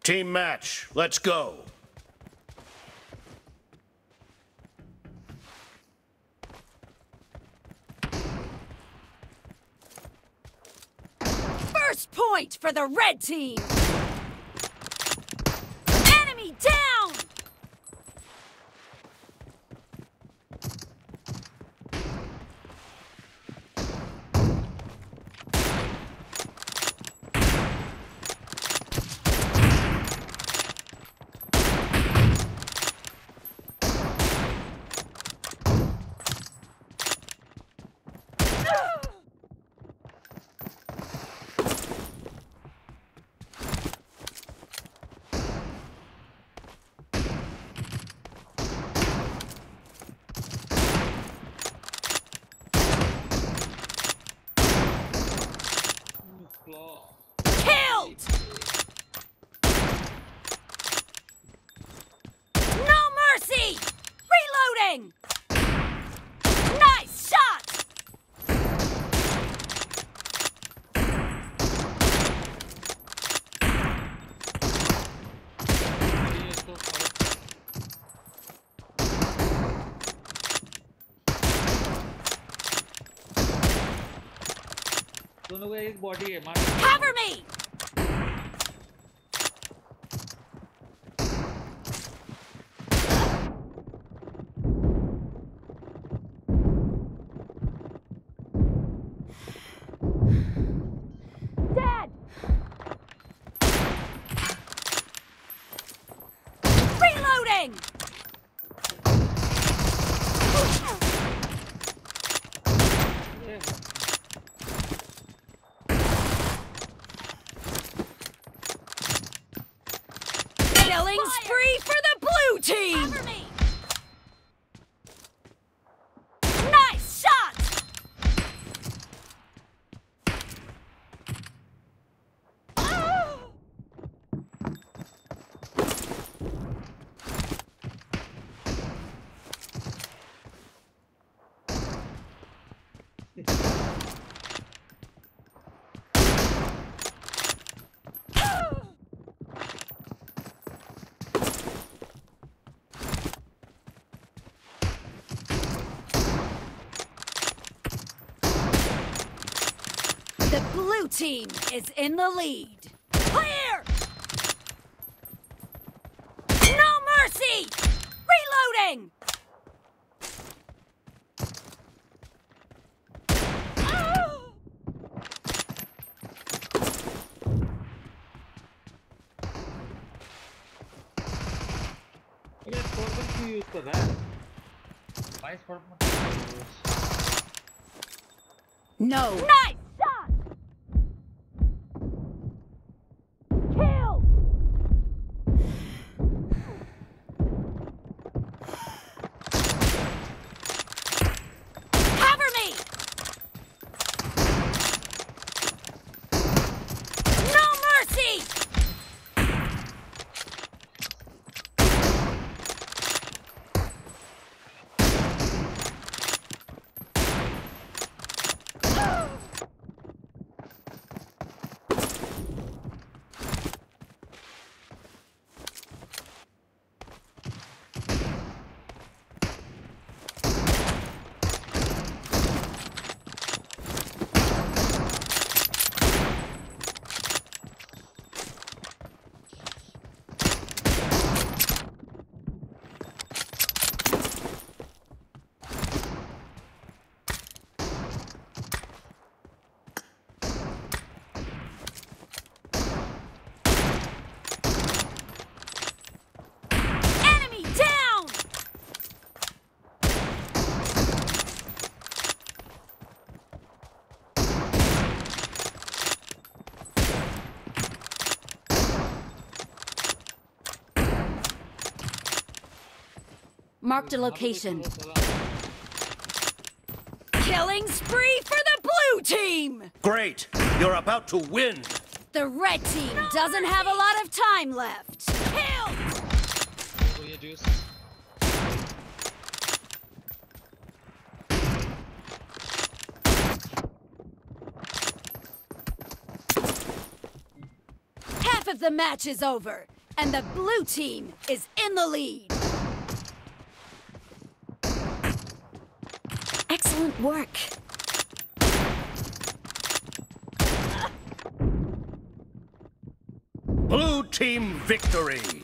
Team match, let's go. First point for the red team! Enemy down! Killed! No mercy! Reloading! Nice shot! दोनों का एक body है मार Cover me! Dead! Reloading! Killing spree for the blue team! Cover me! Nice shot! The blue team is in the lead. Clear! No mercy! Reloading! ये scorpion क्यों use कर रहा है भाई scorpion No. Nice shot! Killed! Cover me! No mercy! Enemy down! Marked a location. Killing spree for the blue team! Great, you're about to win. The red team doesn't have a lot of time left. Kill! तो ये juice Heavy Half of the match is over, and the blue team is in the lead. Excellent work. Blue team victory!